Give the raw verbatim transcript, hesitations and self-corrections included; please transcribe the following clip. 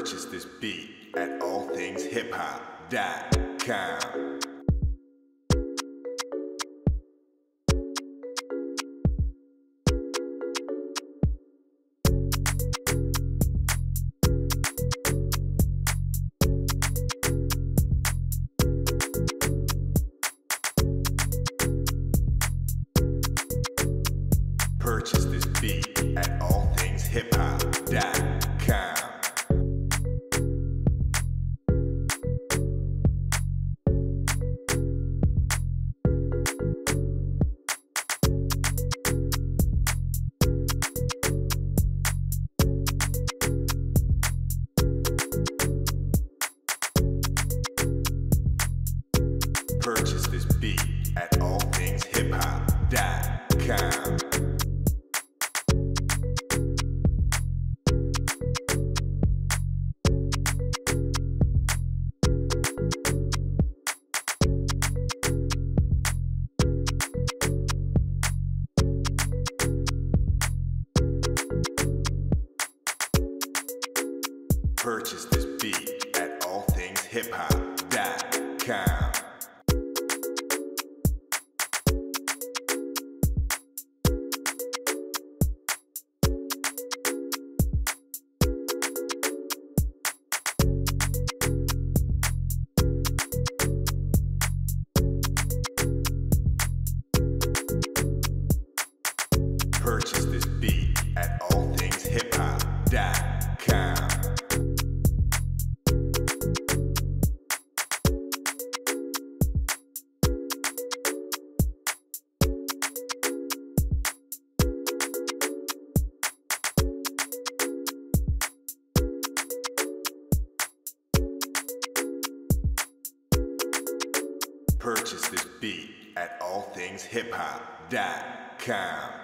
Purchase this beat at all things hip hop dot com. Purchase this beat at all things hip hop dot com. Purchase this beat at all things hip hop dot com. Purchase this beat at all things hip hop dot com. Purchase this beat at all things hip hop dot com. Purchase this beat at all things hip hop dot com.